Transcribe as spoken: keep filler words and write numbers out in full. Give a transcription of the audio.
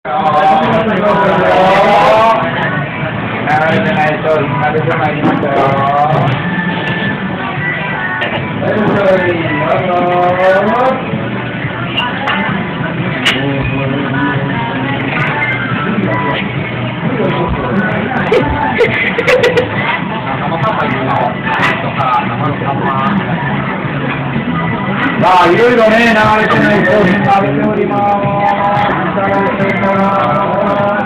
流れてない商品が出てまいりましたよ。はい、商品どうぞ。まあ、いろいろね、流れてない商品が出ております。いただいております。